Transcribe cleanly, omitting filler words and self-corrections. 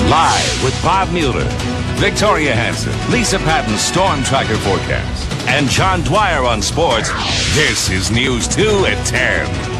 Live with Bob Mueller, Victoria Hansen, Lisa Patton's Storm Tracker forecast, and John Dwyer on sports. This is News 2 at 10.